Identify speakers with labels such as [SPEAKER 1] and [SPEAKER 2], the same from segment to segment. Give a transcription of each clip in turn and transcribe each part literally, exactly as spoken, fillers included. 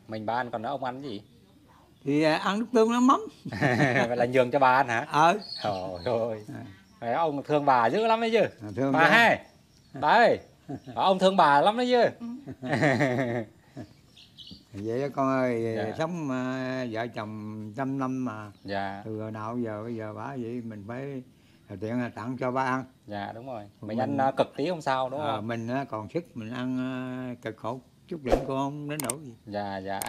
[SPEAKER 1] Mình ba ăn, còn ông ăn cái gì?
[SPEAKER 2] Thì ăn nước tương nước mắm.
[SPEAKER 1] Vậy là nhường cho bà ăn hả?
[SPEAKER 2] Ờ.
[SPEAKER 1] Trời ơi. Vậy ông thương bà dữ lắm đấy chứ.
[SPEAKER 2] Thương
[SPEAKER 1] Bà hay. Bà ơi. Ông thương bà lắm đấy chứ.
[SPEAKER 2] Vậy đó con ơi,
[SPEAKER 1] Dạ.
[SPEAKER 2] sống uh, vợ chồng trăm năm mà.
[SPEAKER 1] Dạ.
[SPEAKER 2] Từ hồi nào giờ bây giờ bà vậy mình phải tiện là tặng cho bà ăn.
[SPEAKER 1] Dạ đúng rồi. Mình,
[SPEAKER 2] mình
[SPEAKER 1] ăn uh, cực tí không sao đúng
[SPEAKER 2] à,
[SPEAKER 1] không?
[SPEAKER 2] mình uh, còn sức mình ăn uh, cực khổ chút đỉnh cô không đến nỗi gì.
[SPEAKER 1] Dạ dạ.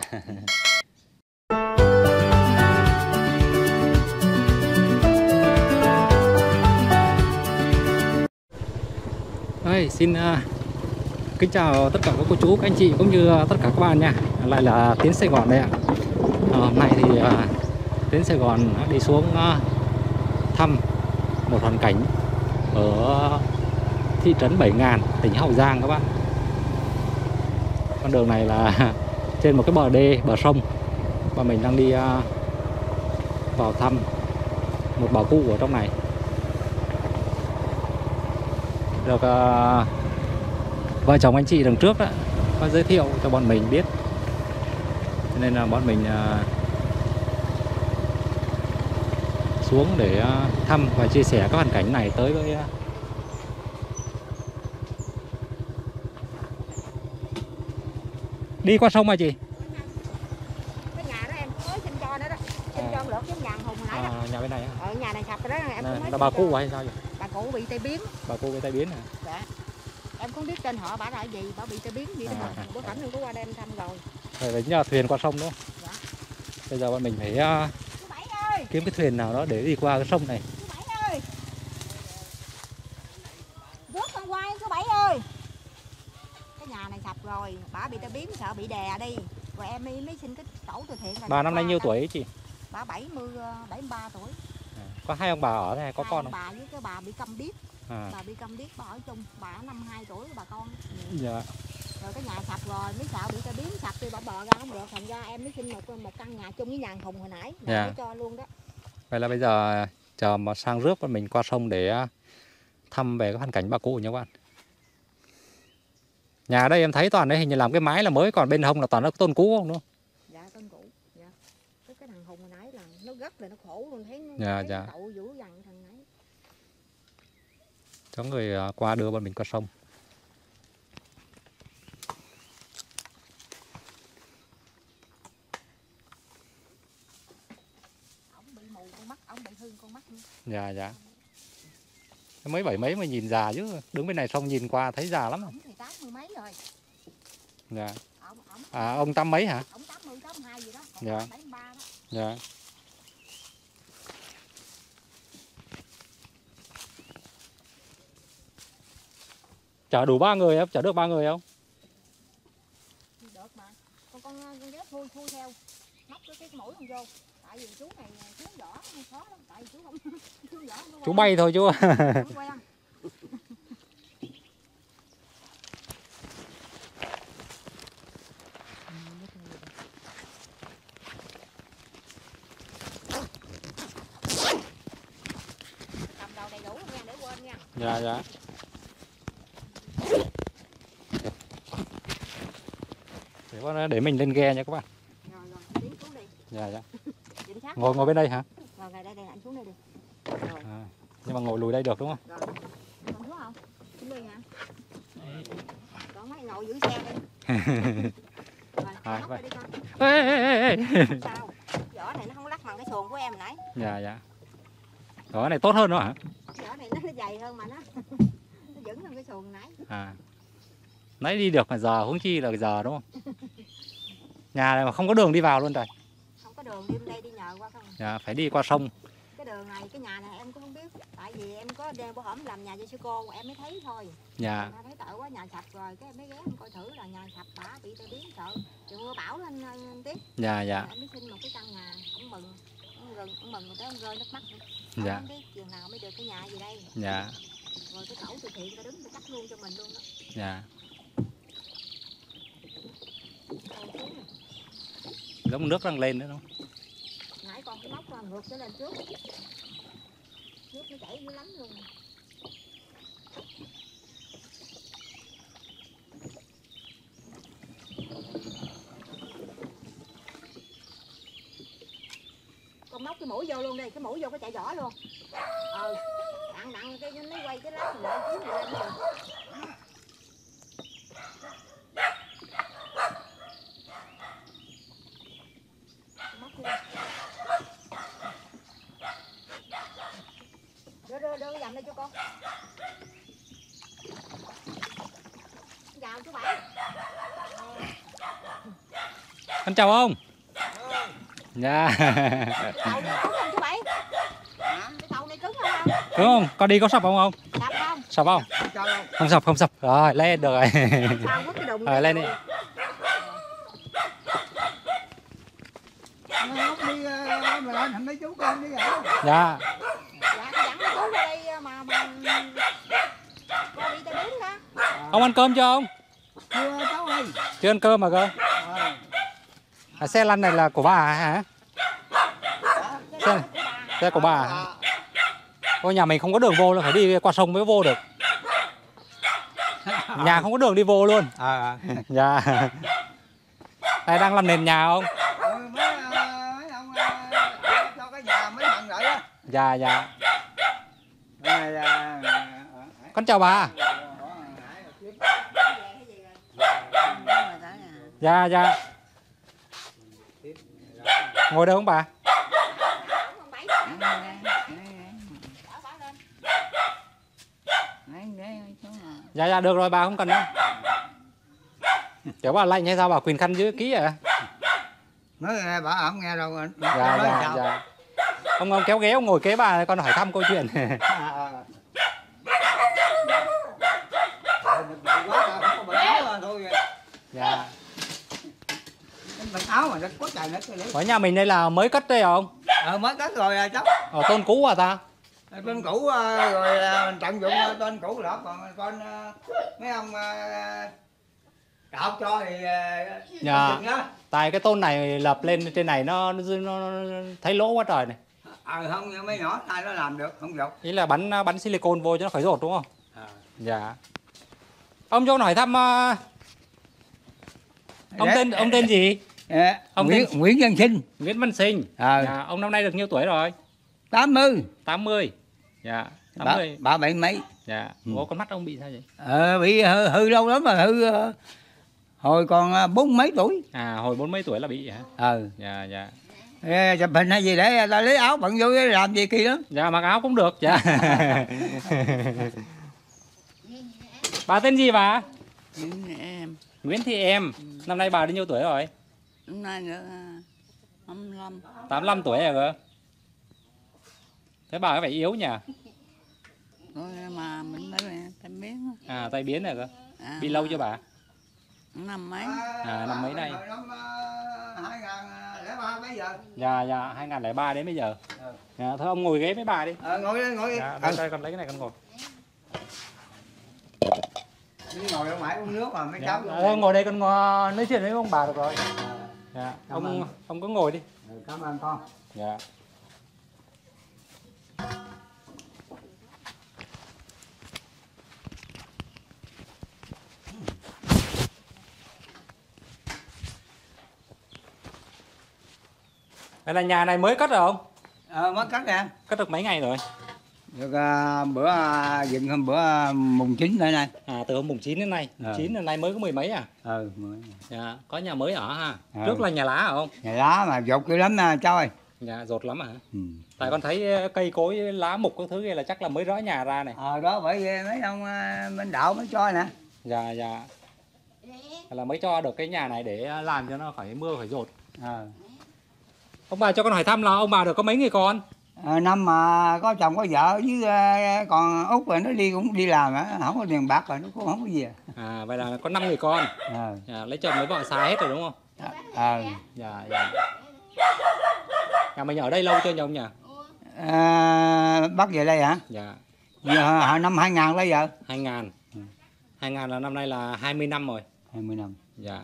[SPEAKER 1] Đây, xin uh, kính chào tất cả các cô chú, các anh chị cũng như uh, tất cả các bạn nha. Lại là Tiến Sài Gòn đây ạ. À, hôm nay thì uh, Tiến Sài Gòn đi xuống uh, thăm một hoàn cảnh ở thị trấn Bảy Ngàn, tỉnh Hậu Giang các bạn. Con đường này là trên một cái bờ đê, bờ sông, và mình đang đi uh, vào thăm một bà cụ ở trong này. Được uh, vợ chồng anh chị đằng trước đó có giới thiệu cho bọn mình biết, cho nên là bọn mình uh, xuống để uh, thăm và chia sẻ các hoàn cảnh này tới với uh, đi qua sông mà chị.
[SPEAKER 3] Cái nhà đó em mới xin cho nó đó, xin à. cho lượt cái nhà Hùng hồi nãy đó.
[SPEAKER 1] À, nhà bên này á?
[SPEAKER 3] Ở nhà này sập rồi đó em.
[SPEAKER 1] Nè,
[SPEAKER 3] cũng mới
[SPEAKER 1] là bà cụ hay sao vậy?
[SPEAKER 3] Bà cụ bị tai biến.
[SPEAKER 1] Bà cụ bị tai biến hả?
[SPEAKER 3] Dạ. Em không biết tên họ bà là gì, bà bị tai biến gì đó à. Mà bữa cảnh em có qua đây em thăm rồi.
[SPEAKER 1] Rồi phải nhờ thuyền qua sông đúng không?
[SPEAKER 3] Dạ.
[SPEAKER 1] Bây giờ bọn mình phải uh, kiếm cái thuyền nào đó để đi qua cái sông này.
[SPEAKER 3] Chú Bảy ơi. Rước con quay chú Bảy ơi. Cái nhà này sập rồi, bà bị tai biến sợ bị đè đi. Rồi em mới, mới xin cái tổ từ thiện.
[SPEAKER 1] Bà năm nay nhiêu tuổi ấy chị?
[SPEAKER 3] Bà bảy mươi, bảy mươi ba tuổi.
[SPEAKER 1] À, có hai ông bà ở đây hay có
[SPEAKER 3] hai
[SPEAKER 1] con không?
[SPEAKER 3] Bà với cái bà bị câm điếc. À. Bà bị câm điếc, bà ở chung, bà năm mươi hai tuổi bà con.
[SPEAKER 1] Dạ.
[SPEAKER 3] Rồi cái nhà sập rồi, mới sợ bị tai biến sập thì bà bò ra không được, thành ra em mới xin một một căn nhà chung với nhà Hùng hồi nãy, dạ. Mới cho luôn đó. Vậy là bây giờ chờ mà sang rước bọn mình qua sông để thăm về cái hoàn cảnh bà cụ nha các bạn. Nhà đây em thấy toàn đấy hình như làm cái mái là mới, còn bên hông là toàn là tôn cũ không đúng không? Dạ tôn cũ. Dạ. Cái cái thằng Hùng hồi nãy là nó rất là nó khổ luôn, thấy nó dạ, thấy dạ. Cậu dữ dằn thằng nãy. Có người qua đưa bọn mình qua sông. Ông bị mù con mắt, ông bị hư con mắt nữa. Dạ dạ. Mấy bảy mấy mà nhìn già chứ, đứng bên này xong nhìn qua thấy già lắm. Ông thì tám mươi mấy rồi. Dạ. Ông, ông, à ông tám mấy hả? Ông tám mươi, tám mươi hai gì đó. Còn dạ. bảy mươi ba đó. Dạ. Chở đủ ba người không? Chở được ba người không? Được mà. Con con con ghép thui thui theo. Móc cái cái mũi con vô. Tại vì chú này chú võ không khó lắm, tại vì chú không chú võ không. Chú bay thôi chú. Không quen. Cầm đầu đầy đủ nha, để quên nha. Dạ dạ. Để, để mình lên ghe nha các bạn. Rồi rồi, tiến xuống đi. Dạ dạ. Ngồi ngồi bên đây hả? Rồi đây đây anh xuống đây đi. Rồi. À, nhưng mà ngồi lùi đây được đúng không? Rồi. Còn xuống không? Xuống đi hả? Còn mấy ngồi giữ xe đi. Rồi, à, móc đi con. Ê ê ê ê. Sao? Vỏ này nó không lắc bằng cái xuồng của em hồi nãy. Dạ dạ. Rồi cái này tốt hơn đó hả? Vỏ này nó dày hơn mà nó nó vững hơn cái xuồng nãy. À. Nãy đi được mà giờ huống chi là giờ đúng không? Nhà này mà không có đường đi vào luôn trời. Không có đường đi đây đi nhờ qua không? Dạ phải đi qua sông. Cái đường này, cái nhà này em cũng không biết. Tại vì em có đêm bữa hổm làm nhà cho sư cô em mới thấy thôi. Dạ. Thấy tội quá nhà sập rồi cái em mới ghé em coi thử là nhà sập bả bị tai biến sợ. Chị mưa bão lên tiếp. Dạ dạ. Em mới xin một cái căn nhà, ông mừng. Ông mừng, ông mừng rồi tới ông rơi nước mắt nữa. Dạ. Không biết chiều nào mới được cái nhà gì đây. Dạ. Rồi cái tổ từ thiện ta đứng ta cắt luôn cho mình luôn đó. Dạ. Giống nước đang lên nữa đúng không? Nãy con cái móc con ngược trở lên trước. Nước nó chảy dữ lắm luôn.
[SPEAKER 4] cái mũi vô luôn đi, cái mũi vô cái chạy vỏ luôn. Ờ, đặng đặng cái nó quay cái lá lợi chiếu này lên được. Đưa đưa đưa cái dầm đây cho con. Chào chú Bảy.
[SPEAKER 3] Con chào ông. Dạ.
[SPEAKER 4] Tàu này cứng không chú Bảy? Cái tàu này cứng không?
[SPEAKER 3] Đúng không? Con đi có sập không không?
[SPEAKER 4] Sập không?
[SPEAKER 3] Sập không? Không sập, không sập. Rồi, lên được rồi.
[SPEAKER 4] Sao có cái đùng
[SPEAKER 3] Rồi, lên đi.
[SPEAKER 2] Nó đi mà lên thằng mấy chú con đi vậy.
[SPEAKER 3] Dạ.
[SPEAKER 4] Dạ tôi dẫn mấy chú ra đây mà mà con đi tay bún đó.
[SPEAKER 3] Ông ăn cơm chưa ông?
[SPEAKER 2] Chưa cháu ơi.
[SPEAKER 3] Chưa ăn cơm mà cơ.
[SPEAKER 2] Ờ.
[SPEAKER 3] À, xe lăn này là của bà hả? Xe, xe của bà hả? Ôi, nhà mình không có đường vô là phải đi qua sông mới vô được. Nhà không có đường đi vô luôn.
[SPEAKER 2] Ờ.
[SPEAKER 3] Dạ. Đây đang làm nền nhà không?
[SPEAKER 2] Ừ, mấy, mấy ông cho cái nhà mấy thằng lại á.
[SPEAKER 3] Dạ dạ.
[SPEAKER 2] Rồi, à,
[SPEAKER 3] Con chào bà. Dạ dạ. Ngồi đâu không bà? Dạ dạ được rồi bà, không cần đâu. Kiểu bà lạnh hay sao bà quỳnh khăn dưới ký à?
[SPEAKER 2] nói nghe bà không nghe đâu.
[SPEAKER 3] Dạ
[SPEAKER 2] nói
[SPEAKER 3] dạ
[SPEAKER 2] sao?
[SPEAKER 3] dạ. Ông ông kéo ghế ông ngồi kế bà con hỏi thăm câu chuyện.
[SPEAKER 2] À, à. Quá, không có bệnh áo à, thôi.
[SPEAKER 3] Dạ.
[SPEAKER 2] Bệnh áo mà nó quá trời nó cái
[SPEAKER 3] Ở nhà mình đây là mới cất đây không?
[SPEAKER 2] ờ mới cất rồi à, cháu.
[SPEAKER 3] Ở tôn cũ à ta?
[SPEAKER 2] Tên cũ à, rồi à, mình tận dụng à, tên cũ đó, còn con à, mấy ông à, đạo cho thì à,
[SPEAKER 3] Dạ.
[SPEAKER 2] chừng đó.
[SPEAKER 3] Tại cái tôn này lập lên trên này nó nó, nó, nó thấy lỗ quá trời này.
[SPEAKER 2] ờ không mấy nhỏ ai nó làm được không được.
[SPEAKER 3] Ý là bắn bắn silicon vô cho nó khỏi rột đúng không?
[SPEAKER 2] À.
[SPEAKER 3] Dạ. Ông cho con hỏi thăm uh, ông
[SPEAKER 2] Đấy.
[SPEAKER 3] tên ông tên gì?
[SPEAKER 2] À,
[SPEAKER 3] Ông
[SPEAKER 2] Nguyễn,
[SPEAKER 3] tên-
[SPEAKER 2] Nguyễn Văn Sinh.
[SPEAKER 3] Nguyễn Văn Sinh.
[SPEAKER 2] Ờ.
[SPEAKER 3] Dạ. Ông năm nay được nhiêu tuổi rồi?
[SPEAKER 2] tám mươi.
[SPEAKER 3] tám mươi. Dạ. tám
[SPEAKER 2] Bà,
[SPEAKER 3] mươi.
[SPEAKER 2] bà bảy mấy.
[SPEAKER 3] Dạ.
[SPEAKER 2] Ừ.
[SPEAKER 3] Ủa con mắt ông bị sao vậy?
[SPEAKER 2] Ờ bị hư, hư lâu lắm mà hư uh, hồi còn uh, bốn mấy tuổi.
[SPEAKER 3] À hồi bốn mấy tuổi là bị hả?
[SPEAKER 2] Ờ.
[SPEAKER 3] Dạ dạ.
[SPEAKER 2] Ê, chụp hình hay gì để ta lấy áo bận vô làm gì kỳ lắm.
[SPEAKER 3] Dạ mặc áo cũng được. Dạ. Bà tên gì bà?
[SPEAKER 5] Em
[SPEAKER 3] Nguyễn Thị Em. Năm nay bà đến nhiêu tuổi rồi?
[SPEAKER 5] hôm nay nữa hai mươi lăm.
[SPEAKER 3] tám mươi lăm tuổi rồi cơ. Thế bà có vẻ yếu nhỉ?
[SPEAKER 5] Rồi mà mình mới tay biến
[SPEAKER 3] À tay biến rồi cơ.
[SPEAKER 5] à,
[SPEAKER 3] Bị lâu chưa bà?
[SPEAKER 5] năm mấy.
[SPEAKER 3] À, năm mấy nay?
[SPEAKER 2] Năm uh, hai không không ba bây giờ.
[SPEAKER 3] Dạ dạ hai không không ba đến bây giờ.
[SPEAKER 2] Ừ.
[SPEAKER 3] Dạ, thôi ông ngồi ghế với bà đi.
[SPEAKER 2] Ờ, ngồi đi, ngồi đi.
[SPEAKER 3] Dạ,
[SPEAKER 2] Ừ.
[SPEAKER 3] đây, đây con lấy cái này con ngồi.
[SPEAKER 2] Đi ngồi ở ngoài uống nước mà mấy
[SPEAKER 3] Dạ,
[SPEAKER 2] cháu.
[SPEAKER 3] dạ, thôi, ngồi đây con ngồi, nói chuyện với ông bà được rồi. Dạ,
[SPEAKER 2] Cảm
[SPEAKER 3] ông
[SPEAKER 2] ơn.
[SPEAKER 3] ông cứ ngồi đi.
[SPEAKER 2] Ừ, cảm ơn con.
[SPEAKER 3] Dạ. Đây là nhà này mới cất rồi không?
[SPEAKER 2] Ờ, mới cất nè.
[SPEAKER 3] Cất được mấy ngày rồi?
[SPEAKER 2] Được uh, bữa uh, dựng hôm bữa uh, mùng chín đây này.
[SPEAKER 3] À từ hôm mùng chín đến nay.
[SPEAKER 2] Ờ.
[SPEAKER 3] chín đến nay mới có mười mấy à?
[SPEAKER 2] Ừ, mới.
[SPEAKER 3] Dạ, có nhà mới ở ha.
[SPEAKER 2] Ờ.
[SPEAKER 3] Trước là nhà lá hả không?
[SPEAKER 2] Nhà lá mà dột dữ lắm nè cháu ơi.
[SPEAKER 3] Dạ, rột lắm hả?
[SPEAKER 2] Ừ.
[SPEAKER 3] Tại con thấy cây cối lá mục các thứ kia là chắc là mới rỡ nhà ra này.
[SPEAKER 2] Ờ đó bởi vì mấy ông uh, bên đạo mới cho nè.
[SPEAKER 3] Dạ dạ. Là mới cho được cái nhà này để làm cho nó khỏi mưa khỏi dột.
[SPEAKER 2] Ờ.
[SPEAKER 3] Ông bà cho con hỏi thăm là ông bà được có mấy người con?
[SPEAKER 2] À, năm mà có chồng có vợ với uh, còn út rồi nó đi cũng đi làm á, không có tiền bạc rồi nó cũng không có gì. À,
[SPEAKER 3] À vậy là có năm người con.
[SPEAKER 2] ờ.
[SPEAKER 3] Dạ, lấy chồng lấy vợ xa hết rồi đúng không?
[SPEAKER 2] Ờ.
[SPEAKER 3] Dạ dạ. Nhà mình ở đây lâu chưa nhỉ ông nhỉ?
[SPEAKER 2] À, bắt về đây hả?
[SPEAKER 3] Dạ.
[SPEAKER 2] Giờ, năm hai ngàn tới giờ.
[SPEAKER 3] hai ngàn.
[SPEAKER 2] Ừ.
[SPEAKER 3] hai ngàn là năm nay là hai mươi năm rồi.
[SPEAKER 2] hai mươi năm.
[SPEAKER 3] Dạ.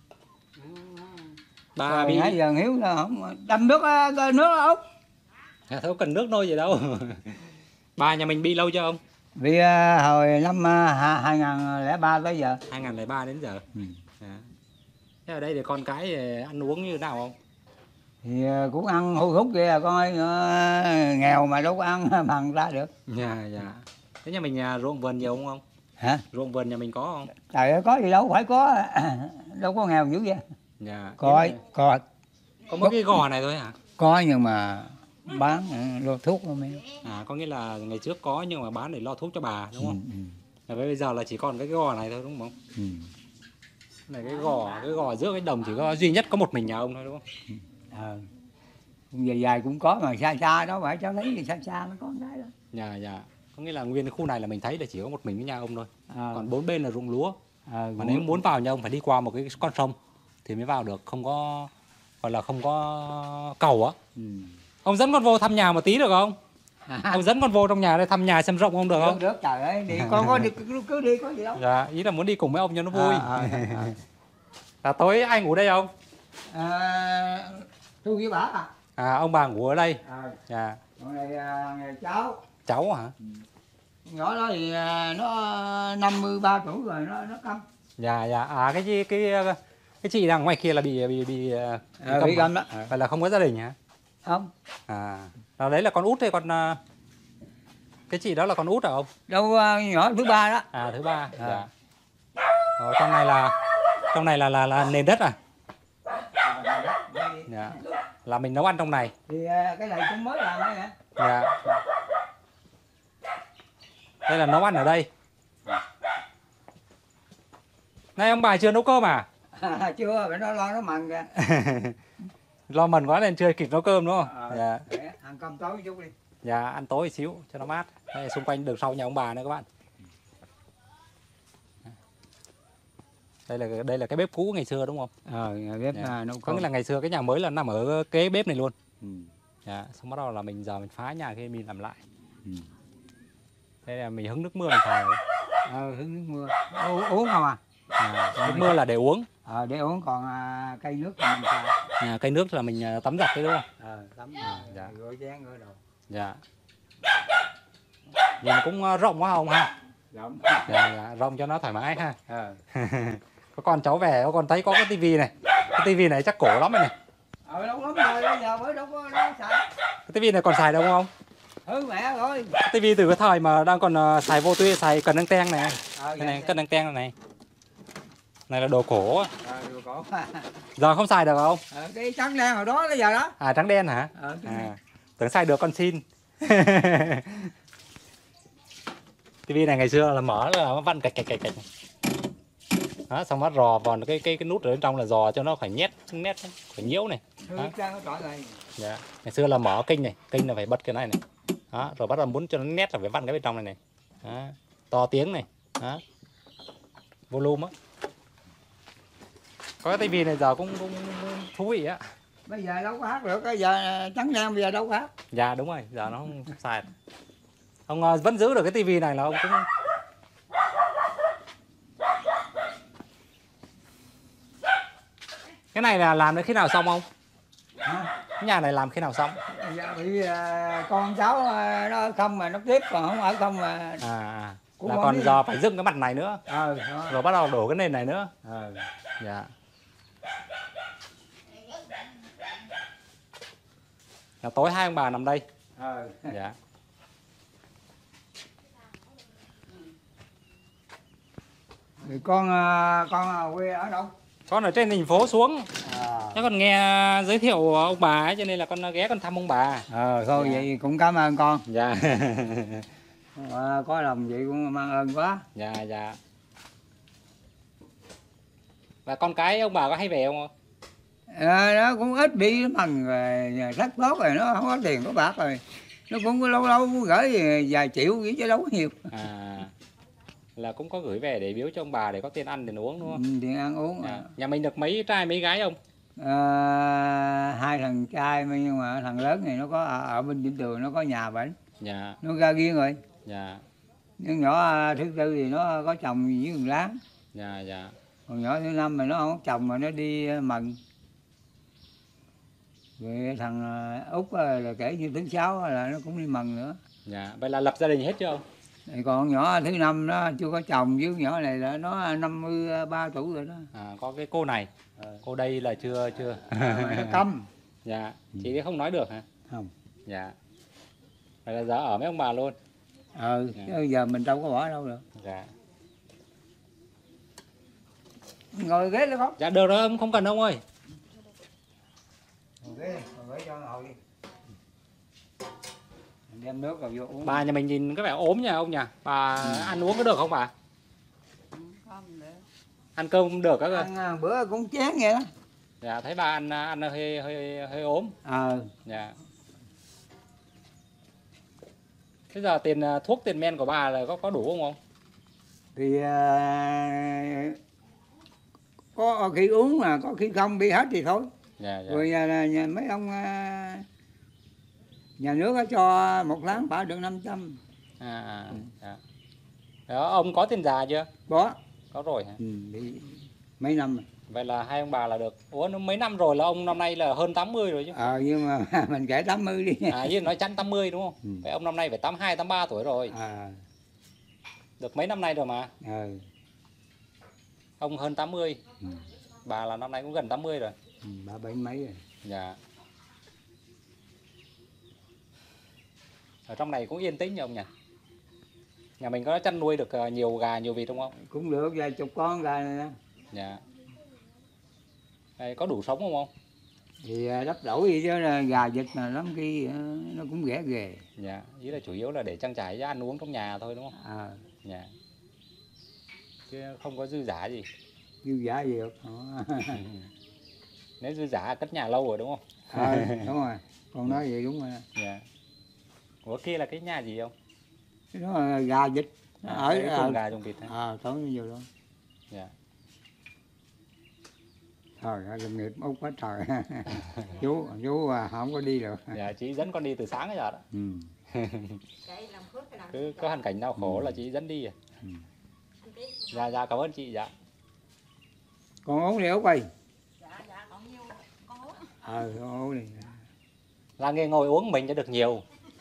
[SPEAKER 3] Bà
[SPEAKER 2] Rồi
[SPEAKER 3] bị
[SPEAKER 2] nãy giờ Hiếu là không đâm nước uh, nước út.
[SPEAKER 3] à, thôi cần nước nôi gì đâu. Bà nhà mình bị lâu chưa ông?
[SPEAKER 2] Vì uh, hồi năm uh, hai ngàn lẻ ba tới giờ.
[SPEAKER 3] hai ngàn lẻ ba đến giờ.
[SPEAKER 2] Ừ.
[SPEAKER 3] Dạ. Thế ở đây thì con cái ăn uống như thế nào không?
[SPEAKER 2] thì cũng ăn hút hút kia con ơi, nghèo mà đâu có ăn bằng người ta được.
[SPEAKER 3] Dạ dạ. Thế nhà mình nhà ruộng vườn nhiều không ông?
[SPEAKER 2] Hả?
[SPEAKER 3] Ruộng vườn nhà mình có không?
[SPEAKER 2] Trời ơi, có gì đâu phải có, đâu có nghèo dữ vậy.
[SPEAKER 3] Dạ.
[SPEAKER 2] Có, có.
[SPEAKER 3] Có mỗi cái gò này thôi hả?
[SPEAKER 2] Có nhưng mà bán lô thuốc thôi mấy.
[SPEAKER 3] À, có nghĩa là ngày trước có nhưng mà bán để lo thuốc cho bà đúng không?
[SPEAKER 2] Ừ,
[SPEAKER 3] ừ. Bây giờ là chỉ còn cái gò này thôi đúng không?
[SPEAKER 2] ừ.
[SPEAKER 3] Này cái gò, cái gò giữa cái đồng chỉ có duy nhất có một mình nhà ông thôi đúng không?
[SPEAKER 2] Ờ. Dài dài cũng có mà xa xa đó phải cháu thấy thì xa xa mới có cái đó.
[SPEAKER 3] Dạ dạ. Có nghĩa là nguyên cái khu này là mình thấy là chỉ có một mình với nhà ông thôi.
[SPEAKER 2] À.
[SPEAKER 3] Còn bốn bên là ruộng lúa.
[SPEAKER 2] À,
[SPEAKER 3] Mà nếu muốn vào nhà ông phải đi qua một cái con sông thì mới vào được, không có gọi là không có cầu á.
[SPEAKER 2] Ừ.
[SPEAKER 3] Ông dẫn con vô thăm nhà một tí được không? Ông dẫn con vô trong nhà đây thăm nhà xem rộng không được không?
[SPEAKER 2] Được, được trời ơi, đi con có đi cứ, cứ đi có gì đâu.
[SPEAKER 3] Dạ, ý là muốn đi cùng với ông cho nó vui.
[SPEAKER 2] À, à, à.
[SPEAKER 3] Là tối ai ngủ đây không?
[SPEAKER 2] À, tôi với bà à.
[SPEAKER 3] À, ông bà ngủ ở đây.
[SPEAKER 2] À,
[SPEAKER 3] Dạ.
[SPEAKER 2] còn này, à, này cháu.
[SPEAKER 3] Cháu hả?
[SPEAKER 2] Nhỏ đó thì à, nó năm mươi ba tuổi rồi, nó nó câm.
[SPEAKER 3] Dạ dạ. À cái gì cái cái chị đang ngoài kia là bị bị bị, bị,
[SPEAKER 2] À, bị câm đó.
[SPEAKER 3] À, vậy là không có gia đình hả?
[SPEAKER 2] Không.
[SPEAKER 3] À, là đấy là con út hay con cái chị đó là con út hả ông?
[SPEAKER 2] Đâu à, nhỏ thứ ba đó.
[SPEAKER 3] À thứ ba.
[SPEAKER 2] À.
[SPEAKER 3] Dạ. Rồi, trong này là trong này là là, là nền đất à? Dạ. Là mình nấu ăn trong này.
[SPEAKER 2] Thì à, cái này cũng mới làm đây nè.
[SPEAKER 3] Dạ. Đây là nấu ăn ở đây. Này ông bà chưa nấu cơm à?
[SPEAKER 2] À, chưa, phải nó lo nó mần kìa.
[SPEAKER 3] Lo mần quá nên chưa kịp nấu cơm đúng không?
[SPEAKER 2] À,
[SPEAKER 3] Dạ.
[SPEAKER 2] để ăn cơm tối chút đi.
[SPEAKER 3] Dạ, ăn tối một xíu cho nó mát. Đây, xung quanh đường sau nhà ông bà nữa các bạn. Đây là đây là cái bếp cũ ngày xưa đúng không?
[SPEAKER 2] Ờ, nhà bếp
[SPEAKER 3] Dạ.
[SPEAKER 2] à, nấu
[SPEAKER 3] Có
[SPEAKER 2] cơm.
[SPEAKER 3] nghĩa là ngày xưa cái nhà mới là nằm ở kế bếp này luôn.
[SPEAKER 2] Ừ.
[SPEAKER 3] Dạ, xong bắt đầu là mình giờ mình phá nhà kia mình làm lại.
[SPEAKER 2] Ừ.
[SPEAKER 3] Đây là mình hứng nước mưa mình xài.
[SPEAKER 2] Ờ, hứng nước mưa. Uống, uống không à?
[SPEAKER 3] À, nước mưa là để uống.
[SPEAKER 2] Ờ, để uống, còn à, cây nước thì mình xài.
[SPEAKER 3] À, cây nước là mình à, tắm giặt đấy đúng không?
[SPEAKER 2] Ờ, tắm
[SPEAKER 3] À, dạ.
[SPEAKER 2] rửa chén rửa đầu.
[SPEAKER 3] Dạ. Nhưng mà cũng à, rộng quá không ha?
[SPEAKER 2] Rộng.
[SPEAKER 3] Dạ, dạ, rộng cho nó thoải mái ha.
[SPEAKER 2] Ờ.
[SPEAKER 3] Có con cháu về có con thấy có cái tivi này. Cái tivi này chắc cổ lắm này. này.
[SPEAKER 2] Ờ, đâu lắm rồi, bây giờ mới đâu có đâu xài.
[SPEAKER 3] Cái tivi này còn xài đâu không?
[SPEAKER 2] Hư mẹ rồi.
[SPEAKER 3] Cái tivi từ cái thời mà đang còn uh, xài vô tuyến xài cần đăng ten này.
[SPEAKER 2] Ờ,
[SPEAKER 3] Cái này cần đăng ten này. Này là đồ cổ á.
[SPEAKER 2] Ờ, đồ cổ.
[SPEAKER 3] Giờ không xài được không?
[SPEAKER 2] Ờ, cái trắng đen hồi đó tới giờ đó.
[SPEAKER 3] À trắng đen hả?
[SPEAKER 2] Ờ,
[SPEAKER 3] À, tưởng xài được con xin. Tivi này ngày xưa là mở là nó vặn cạch cạch cạch cạch. Đó, xong bắt rò vào cái cái cái nút ở bên trong là dò cho nó phải nhét nhét phải nhiễu này.
[SPEAKER 2] hư
[SPEAKER 3] Đó.
[SPEAKER 2] trang nó trọi này.
[SPEAKER 3] Dạ. Ngày xưa là mở kênh này, kênh là phải bật cái này này. Đó, rồi bắt đầu muốn cho nó nét là phải vặn cái bên trong này này. Đó. To tiếng này. Đó. Volume á. Có cái tivi này giờ cũng, cũng thú vị á.
[SPEAKER 2] Bây giờ đâu có hát được, bây giờ trắng đen bây giờ đâu có hát.
[SPEAKER 3] Dạ đúng rồi, giờ nó không xài. Ông uh, vẫn giữ được cái tivi này là ông cũng cái này là làm đến khi nào xong không?
[SPEAKER 2] Hả?
[SPEAKER 3] Cái nhà này làm khi nào xong?
[SPEAKER 2] Bây giờ bị uh, con cháu uh, nó ở không mà nó tiếp, còn không ở không mà.
[SPEAKER 3] À, à.
[SPEAKER 2] Cũng
[SPEAKER 3] Là
[SPEAKER 2] có
[SPEAKER 3] còn
[SPEAKER 2] cái-
[SPEAKER 3] giờ phải dựng cái mặt này nữa.
[SPEAKER 2] Ờ, đó.
[SPEAKER 3] Rồi bắt đầu đổ cái nền này nữa.
[SPEAKER 2] Ờ.
[SPEAKER 3] Dạ. Là tối hai ông bà nằm đây.
[SPEAKER 2] Ờ.
[SPEAKER 3] Dạ.
[SPEAKER 2] Thì con uh, con uh, quê ở đâu?
[SPEAKER 3] Con ở trên thành phố xuống.
[SPEAKER 2] À.
[SPEAKER 3] Nó còn nghe giới thiệu ông bà ấy cho nên là con ghé con thăm ông bà.
[SPEAKER 2] Ờ, thôi
[SPEAKER 3] Dạ.
[SPEAKER 2] vậy cũng cảm ơn con.
[SPEAKER 3] Dạ.
[SPEAKER 2] À, có lòng vậy cũng mang ơn quá.
[SPEAKER 3] Dạ dạ. Và con cái ông bà có hay về không?
[SPEAKER 2] À, nó cũng ít đi bằng rất tốt rồi, nó không có tiền có bạc rồi, nó cũng có lâu lâu gửi vài triệu vậy chứ đâu có nhiều.
[SPEAKER 3] À, là cũng có gửi về để biếu cho ông bà để có tiền ăn tiền uống đúng không?
[SPEAKER 2] Ừ, tiền ăn uống.
[SPEAKER 3] Dạ. Nhà mình được mấy trai mấy gái không?
[SPEAKER 2] À, hai thằng trai nhưng mà thằng lớn này nó có ở, ở bên Vĩnh Tường, nó có nhà bệnh,
[SPEAKER 3] Dạ
[SPEAKER 2] nó ra riêng rồi.
[SPEAKER 3] dạ
[SPEAKER 2] Nhưng nhỏ thứ tư thì nó có chồng với thằng Láng,
[SPEAKER 3] dạ dạ.
[SPEAKER 2] còn nhỏ thứ năm mà nó không có chồng mà nó đi mần. Rồi thằng Út là kể như thứ sáu là nó cũng đi mần nữa.
[SPEAKER 3] Dạ. Vậy là lập gia đình hết chưa không?
[SPEAKER 2] Thì còn nhỏ thứ năm nó chưa có chồng, với nhỏ này là nó năm mươi ba tuổi rồi đó.
[SPEAKER 3] À, có cái cô này. Cô đây là chưa chưa.
[SPEAKER 2] À, mà nó câm.
[SPEAKER 3] Dạ,
[SPEAKER 2] Ừ.
[SPEAKER 3] chị không nói được hả?
[SPEAKER 2] Không.
[SPEAKER 3] Dạ. Vậy là giờ ở mấy ông bà luôn.
[SPEAKER 2] Ờ,
[SPEAKER 3] Dạ.
[SPEAKER 2] chứ giờ mình đâu có bỏ đâu được.
[SPEAKER 3] Dạ.
[SPEAKER 2] Ngồi ghế được không?
[SPEAKER 3] Dạ được rồi, ông không cần ông ơi.
[SPEAKER 2] Ngồi ghế, ngồi ghế cho ngồi đi. Mình đem nước vào vô uống.
[SPEAKER 3] Bà nhà mình nhìn có vẻ ốm nha ông nhỉ? Bà
[SPEAKER 2] Ừ.
[SPEAKER 3] ăn uống có được không bà?
[SPEAKER 5] Không được.
[SPEAKER 3] Ăn cơm cũng được các ơi.
[SPEAKER 2] Ăn à, bữa cũng chén vậy đó.
[SPEAKER 3] Dạ, thấy bà ăn ăn hơi hơi hơi ốm.
[SPEAKER 2] Ờ.
[SPEAKER 3] Dạ. Thế giờ tiền à, thuốc tiền men của bà là có có đủ không ông?
[SPEAKER 2] Thì à, có khi uống mà có khi không, đi hết thì thôi.
[SPEAKER 3] Dạ dạ.
[SPEAKER 2] Rồi nhà, nhà mấy ông à, nhà nước á cho một tháng phải được năm trăm.
[SPEAKER 3] À, à
[SPEAKER 2] Ừ.
[SPEAKER 3] dạ. Đó, ông có tiền già chưa?
[SPEAKER 2] Có.
[SPEAKER 3] Có rồi hả?
[SPEAKER 2] Ừ, đi mấy năm rồi.
[SPEAKER 3] Vậy là hai ông bà là được. Ủa nó mấy năm rồi là ông năm nay là hơn tám mươi rồi chứ.
[SPEAKER 2] Ờ, nhưng mà mình kể tám mươi đi.
[SPEAKER 3] À với nói chắn tám mươi đúng không?
[SPEAKER 2] Ừ.
[SPEAKER 3] Vậy ông năm nay phải tám hai tám ba tuổi rồi.
[SPEAKER 2] À,
[SPEAKER 3] Được mấy năm nay rồi mà.
[SPEAKER 2] ờ.
[SPEAKER 3] Ông hơn tám mươi.
[SPEAKER 2] Ừ.
[SPEAKER 3] Bà là năm nay cũng gần tám mươi rồi.
[SPEAKER 2] Ừ, ba bảy mấy rồi.
[SPEAKER 3] Dạ. Ở trong này cũng yên tĩnh nhỉ ông nhỉ? Nhà mình có chăn nuôi được ờ, nhiều gà nhiều vịt không không?
[SPEAKER 2] Cũng được vài chục con gà này nè.
[SPEAKER 3] Dạ. Đây, có đủ sống không ông?
[SPEAKER 2] Thì à, đắp đổi gì chứ là gà vịt mà lắm khi à, nó cũng ghẻ ghề.
[SPEAKER 3] Dạ. Ý là chủ yếu là để trang trải cho ăn uống trong nhà thôi đúng không?
[SPEAKER 2] À,
[SPEAKER 3] Dạ. Chứ không có dư giả gì.
[SPEAKER 2] dư giả gì được. Đó.
[SPEAKER 3] Nếu dư giả cất nhà lâu rồi đúng không?
[SPEAKER 2] À, đúng rồi. Con nói vậy đúng rồi.
[SPEAKER 3] Dạ. Ủa kia là cái nhà gì không?
[SPEAKER 2] Cái đó là gà vịt.
[SPEAKER 3] À,
[SPEAKER 2] ở
[SPEAKER 3] cái
[SPEAKER 2] à,
[SPEAKER 3] chuồng gà chuồng vịt hả?
[SPEAKER 2] à, tối nó nhiều đó.
[SPEAKER 3] Dạ.
[SPEAKER 2] Trời ơi, doanh nghiệp Úc quá trời. chú chú à, không có đi được.
[SPEAKER 3] Dạ, chị dẫn con đi từ sáng tới giờ đó.
[SPEAKER 2] Ừ.
[SPEAKER 4] Chạy làm phước cái làm
[SPEAKER 3] Cứ
[SPEAKER 4] gì
[SPEAKER 3] có hoàn cảnh đau khổ
[SPEAKER 2] Ừ.
[SPEAKER 3] là chị dẫn đi à.
[SPEAKER 2] Ừ.
[SPEAKER 3] Dạ dạ cảm ơn chị dạ.
[SPEAKER 2] Con uống đi Úc ơi.
[SPEAKER 4] dạ dạ còn nhiêu con uống
[SPEAKER 2] Ờ, con uống đi.
[SPEAKER 3] Là nghề ngồi uống mình cho được nhiều.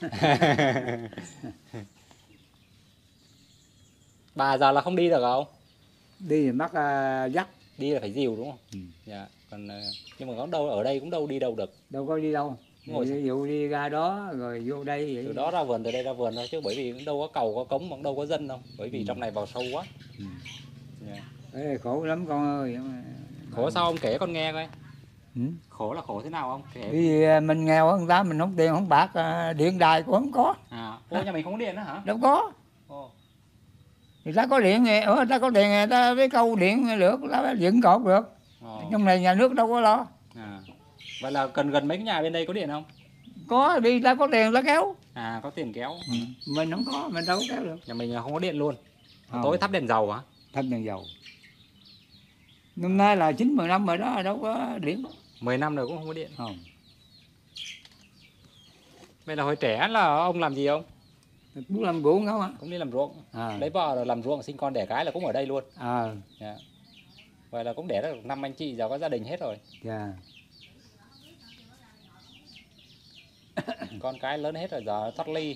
[SPEAKER 3] Bà giờ là không đi được không?
[SPEAKER 2] Đi thì mắc à, dắt.
[SPEAKER 3] Đi là phải dìu đúng không?
[SPEAKER 2] Ừ.
[SPEAKER 3] Dạ. Còn ờ, nhưng mà có đâu ở đây cũng đâu đi đâu được.
[SPEAKER 2] Đâu có đi đâu.
[SPEAKER 3] Ngồi
[SPEAKER 2] Ví dụ đi ra đó rồi vô đây vậy.
[SPEAKER 3] Từ đó ra vườn, từ đây ra vườn thôi chứ bởi vì cũng đâu có cầu có cống mà cũng đâu có dân đâu. Bởi vì
[SPEAKER 2] Ừ.
[SPEAKER 3] trong này vào sâu quá.
[SPEAKER 2] Ừ.
[SPEAKER 3] Dạ.
[SPEAKER 2] Ê, khổ lắm con ơi.
[SPEAKER 3] Khổ sao ông kể con nghe coi.
[SPEAKER 2] Ừ.
[SPEAKER 3] Khổ là khổ thế nào ông? Kể.
[SPEAKER 2] Vì à, mình nghèo hơn người ta, mình không tiền không bạc, à, điện đài cũng không có.
[SPEAKER 3] À, ô nhà mình không có điện nữa hả?
[SPEAKER 2] Đâu có.
[SPEAKER 3] Ồ.
[SPEAKER 2] Người ta có điện, ở người ta có tiền, người ta với câu điện được, ta dựng cột được.
[SPEAKER 3] Ồ.
[SPEAKER 2] Trong này nhà nước đâu có lo.
[SPEAKER 3] À. Vậy là cần gần mấy cái nhà bên đây có điện không?
[SPEAKER 2] Có, đi ta có tiền ta kéo.
[SPEAKER 3] À có tiền kéo.
[SPEAKER 2] Ừ. Mình không có, mình đâu có kéo được.
[SPEAKER 3] Nhà mình không có điện luôn.
[SPEAKER 2] Không.
[SPEAKER 3] Tối thắp đèn dầu hả?
[SPEAKER 2] Thắp đèn dầu. Năm nay là chín mười năm rồi đó, đâu có điện.
[SPEAKER 3] mười năm rồi cũng không có điện.
[SPEAKER 2] Không.
[SPEAKER 3] Vậy là hồi trẻ là ông làm gì không?
[SPEAKER 2] Cũng làm ruộng không ạ?
[SPEAKER 3] Cũng đi làm ruộng.
[SPEAKER 2] À.
[SPEAKER 3] Lấy vợ rồi làm ruộng sinh con đẻ cái là cũng ở đây luôn.
[SPEAKER 2] À,
[SPEAKER 3] Dạ. Vậy là cũng đẻ được năm anh chị giờ có gia đình hết rồi.
[SPEAKER 2] dạ.
[SPEAKER 3] Con cái lớn hết rồi giờ thoát ly.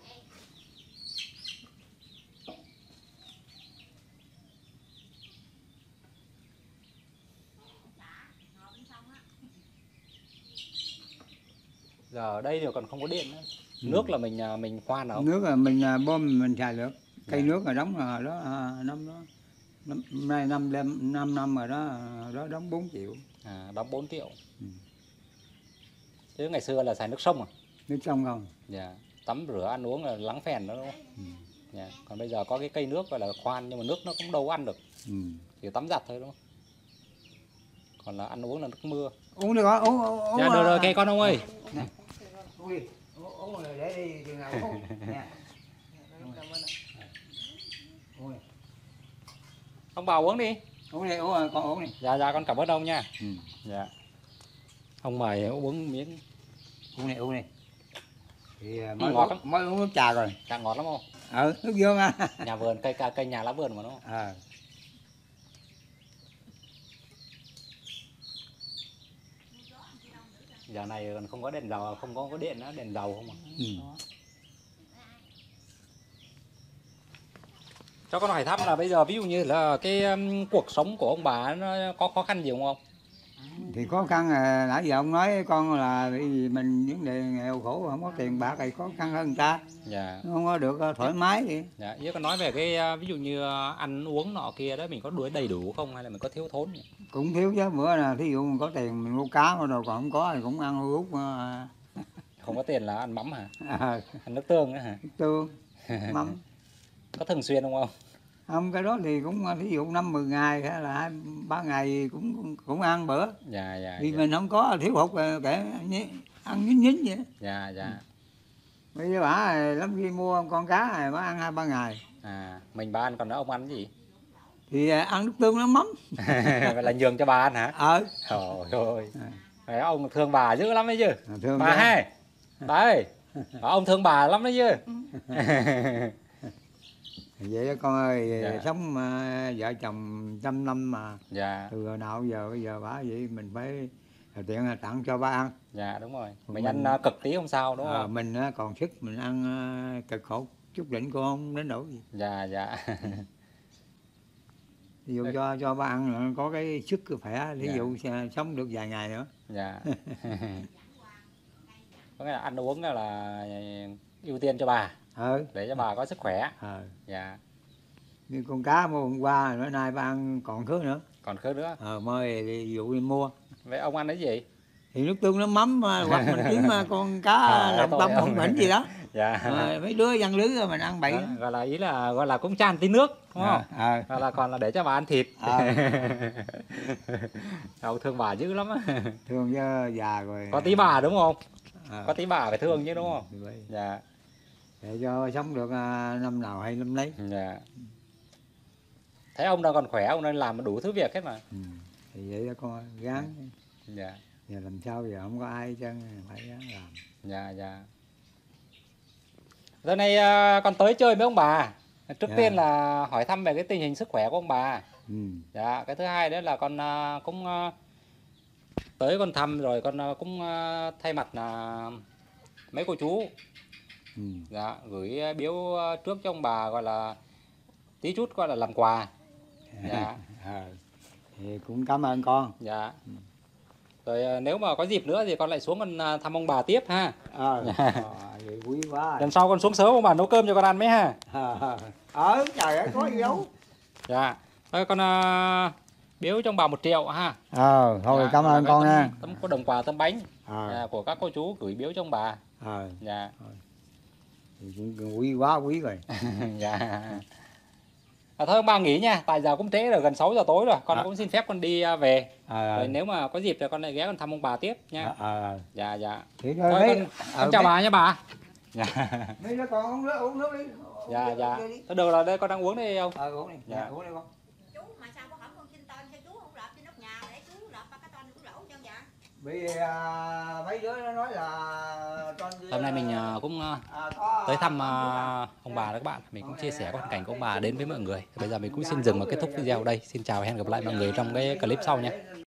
[SPEAKER 3] Giờ ở đây thì còn không có điện nữa.
[SPEAKER 2] Ừ.
[SPEAKER 3] Nước là mình à, mình khoan không?
[SPEAKER 2] Nước là mình à, bơm mình xài được. Cây
[SPEAKER 3] Dạ.
[SPEAKER 2] nước là đóng rồi đó, à, năm đó. Năm nay năm năm năm năm rồi đó, à, đó đóng bốn triệu.
[SPEAKER 3] À, đóng bốn triệu.
[SPEAKER 2] Ừ.
[SPEAKER 3] Chứ ngày xưa là xài nước sông à?
[SPEAKER 2] Nước sông không?
[SPEAKER 3] Dạ. Tắm rửa ăn uống là lắng phèn đó đúng không?
[SPEAKER 2] Ừ.
[SPEAKER 3] Dạ. Còn bây giờ có cái cây nước gọi là khoan nhưng mà nước nó cũng đâu có ăn được.
[SPEAKER 2] Ừ.
[SPEAKER 3] Chỉ tắm giặt thôi đúng không? Còn là ăn uống là nước mưa.
[SPEAKER 2] Uống đi con, uống, uống, uống.
[SPEAKER 3] Dạ được rồi,
[SPEAKER 2] à.
[SPEAKER 3] cây con ông ơi.
[SPEAKER 2] Nè. Uống đi, uống, uống rồi để đi chừng nào uống. Nè. Uống đi.
[SPEAKER 3] Ông bảo uống đi.
[SPEAKER 2] Uống đi, uống rồi, con uống đi.
[SPEAKER 3] Dạ dạ con cảm ơn ông nha.
[SPEAKER 2] Ừ.
[SPEAKER 3] Dạ. Ông mời uống miếng.
[SPEAKER 2] Uống đi, uống đi. Thì à,
[SPEAKER 3] Ừ,
[SPEAKER 2] mới,
[SPEAKER 3] ngọt
[SPEAKER 2] uống,
[SPEAKER 3] lắm.
[SPEAKER 2] mới uống nước trà rồi.
[SPEAKER 3] Trà ngọt lắm không?
[SPEAKER 2] Ừ, nước dương à.
[SPEAKER 3] Nhà vườn cây cây, cây nhà lá vườn mà đúng không?
[SPEAKER 2] À.
[SPEAKER 3] Giờ này còn không có đèn dầu, không có có điện nữa, đèn dầu không à.
[SPEAKER 2] Ừ.
[SPEAKER 3] Cho con hỏi thăm là bây giờ ví dụ như là cái um, cuộc sống của ông bà nó có khó khăn gì không ông?
[SPEAKER 2] Thì khó khăn là nãy giờ ông nói con là vì mình vấn đề nghèo khổ không có tiền bạc thì khó khăn hơn người ta,
[SPEAKER 3] Dạ.
[SPEAKER 2] không có được thoải mái vậy.
[SPEAKER 3] Dạ, ý con nói về cái à, ví dụ như à, ăn uống nọ kia đó mình có đuổi đầy đủ không hay là mình có thiếu thốn nhỉ?
[SPEAKER 2] Cũng thiếu chứ, bữa là thí dụ mình có tiền mình mua cá mà rồi còn không có thì cũng ăn hút uh,
[SPEAKER 3] Không có tiền là ăn mắm hả?
[SPEAKER 2] à,
[SPEAKER 3] Ăn nước tương nữa hả?
[SPEAKER 2] tương mắm.
[SPEAKER 3] Có thường xuyên không ông?
[SPEAKER 2] Không, cái đó thì cũng thí dụ năm mười ngày hay là hai ba ngày cũng cũng, cũng ăn bữa.
[SPEAKER 3] Dạ dạ.
[SPEAKER 2] Vì
[SPEAKER 3] dạ.
[SPEAKER 2] mình không có thiếu hụt kể ăn nhín nhín vậy.
[SPEAKER 3] Dạ dạ.
[SPEAKER 2] Bây giờ bả lắm khi mua con cá này bả ăn hai ba ngày.
[SPEAKER 3] À, mình ba ăn còn đó ông ăn cái gì?
[SPEAKER 2] Thì ăn nước tương nó mắm.
[SPEAKER 3] Vậy là nhường cho bà ăn hả?
[SPEAKER 2] Ờ.
[SPEAKER 3] Trời ơi. Đấy, ông thương bà dữ lắm đấy chứ.
[SPEAKER 2] Thương
[SPEAKER 3] Bà hay. Bà ơi. Ông thương bà lắm đấy chứ.
[SPEAKER 2] Vậy đó con ơi,
[SPEAKER 3] Dạ.
[SPEAKER 2] sống uh, vợ chồng trăm năm mà.
[SPEAKER 3] Dạ.
[SPEAKER 2] Từ hồi nào giờ bây giờ bả vậy mình phải tiện là tặng cho ba ăn.
[SPEAKER 3] Dạ đúng rồi. Mình,
[SPEAKER 2] Mình-
[SPEAKER 3] ăn uh, cực tí không sao đúng
[SPEAKER 2] À,
[SPEAKER 3] không?
[SPEAKER 2] mình uh, còn sức mình ăn uh, cực khổ chút đỉnh cô không đến nỗi gì.
[SPEAKER 3] Dạ dạ.
[SPEAKER 2] Ví dụ cho cho ba ăn là có cái sức khỏe, ví
[SPEAKER 3] Dạ.
[SPEAKER 2] dụ uh, sống được vài ngày nữa.
[SPEAKER 3] Dạ. Có nghĩa là ăn uống là ưu tiên cho bà
[SPEAKER 2] Ờ.
[SPEAKER 3] để cho bà có sức khỏe.
[SPEAKER 2] Ờ.
[SPEAKER 3] Dạ.
[SPEAKER 2] Như con cá mua hôm qua bữa nay ba ăn còn khứa nữa.
[SPEAKER 3] Còn khứ nữa.
[SPEAKER 2] Ờ mới ví dụ đi mua.
[SPEAKER 3] Vậy ông ăn cái gì?
[SPEAKER 2] Thì nước tương nó mắm mà, hoặc mình kiếm mà con cá
[SPEAKER 3] À,
[SPEAKER 2] lòng
[SPEAKER 3] thôi
[SPEAKER 2] tông
[SPEAKER 3] ông.
[SPEAKER 2] không bệnh gì đó.
[SPEAKER 3] Dạ.
[SPEAKER 2] Ờ, mấy đứa văn lưới rồi mình ăn bậy.
[SPEAKER 3] Gọi, gọi là ý là gọi là cũng chan tí nước đúng không?
[SPEAKER 2] À,
[SPEAKER 3] Gọi là còn là để cho bà ăn thịt.
[SPEAKER 2] à,
[SPEAKER 3] Ông thương bà dữ lắm á.
[SPEAKER 2] thương chứ già rồi.
[SPEAKER 3] Có tí bà đúng không?
[SPEAKER 2] À,
[SPEAKER 3] Có tí bà phải thương chứ đúng không?
[SPEAKER 2] thì vậy.
[SPEAKER 3] Dạ.
[SPEAKER 2] Để cho sống được à, năm nào hay năm nấy.
[SPEAKER 3] Dạ. Thấy ông đang còn khỏe, ông đang làm đủ thứ việc hết mà.
[SPEAKER 2] Ừ. Thì vậy đó con gắng.
[SPEAKER 3] Dạ.
[SPEAKER 2] Giờ làm sao giờ không có ai chứ phải gắng làm.
[SPEAKER 3] Dạ dạ. Giờ này à, con tới chơi với ông bà. Trước
[SPEAKER 2] Dạ.
[SPEAKER 3] tiên là hỏi thăm về cái tình hình sức khỏe của ông bà.
[SPEAKER 2] Ừ.
[SPEAKER 3] Dạ, cái thứ hai đó là con à, cũng à, tới con thăm rồi con à, cũng à, thay mặt là mấy cô chú
[SPEAKER 2] Ừ.
[SPEAKER 3] dạ gửi biếu à, trước cho ông bà gọi là tí chút gọi là làm quà. Dạ.
[SPEAKER 2] À, thì cũng cảm ơn con.
[SPEAKER 3] Dạ. Rồi à, nếu mà có dịp nữa thì con lại xuống con à, thăm ông bà tiếp ha.
[SPEAKER 2] Ờ, à, vậy quý quá.
[SPEAKER 3] Lần sau con xuống sớm ông bà nấu cơm cho con ăn mấy ha.
[SPEAKER 2] Ờ, ờ, trời ơi có gì đâu.
[SPEAKER 3] Dạ. Thôi con à, biếu cho ông bà một triệu ha.
[SPEAKER 2] Ờ, thôi
[SPEAKER 3] Dạ,
[SPEAKER 2] cảm
[SPEAKER 3] là
[SPEAKER 2] ơn
[SPEAKER 3] cái
[SPEAKER 2] con
[SPEAKER 3] tấm,
[SPEAKER 2] nha.
[SPEAKER 3] tấm có đồng quà tấm bánh
[SPEAKER 2] Ờ,
[SPEAKER 3] dạ, của các cô chú gửi biếu cho ông bà.
[SPEAKER 2] ờ,
[SPEAKER 3] Dạ.
[SPEAKER 2] thì cũng quý quá quý rồi.
[SPEAKER 3] Dạ. À, thôi ông bà nghỉ nha, tại giờ cũng trễ rồi, gần sáu giờ tối rồi, con
[SPEAKER 2] À.
[SPEAKER 3] cũng xin phép con đi à, về.
[SPEAKER 2] Ờ,
[SPEAKER 3] Rồi nếu mà có dịp thì con lại ghé con thăm ông bà tiếp nha.
[SPEAKER 2] ờ, ờ.
[SPEAKER 3] Dạ dạ.
[SPEAKER 2] Thì
[SPEAKER 3] Thôi
[SPEAKER 2] thôi mấy,
[SPEAKER 3] con,
[SPEAKER 2] ờ,
[SPEAKER 3] con chào
[SPEAKER 2] mấy-
[SPEAKER 3] bà nha bà. Dạ.
[SPEAKER 2] mấy đứa con uống nước uống nước đi. Uống
[SPEAKER 3] Dạ
[SPEAKER 2] nước
[SPEAKER 3] dạ.
[SPEAKER 2] đi.
[SPEAKER 3] Thôi được rồi, đây con đang uống đây không?
[SPEAKER 2] Ờ uống đi.
[SPEAKER 3] Dạ.
[SPEAKER 2] Dạ. Uống đi con.
[SPEAKER 4] Chú mà sao có hổng con xin tên cho chú không lợp trên nóc nhà để chú lợp ba cái tên chú lỗ cho dạ.
[SPEAKER 2] Vì à, mấy đứa nó nói là con đi,
[SPEAKER 3] Hôm nay mình à, cũng à,
[SPEAKER 2] à, có,
[SPEAKER 3] tới thăm
[SPEAKER 2] à,
[SPEAKER 3] à, ông bà đó các bạn. Mình cũng chia sẻ hoàn cảnh của ông bà đến với mọi người. Bây giờ mình cũng xin dừng và kết thúc video ở đây. Xin chào và hẹn gặp lại mọi người trong cái clip sau nha.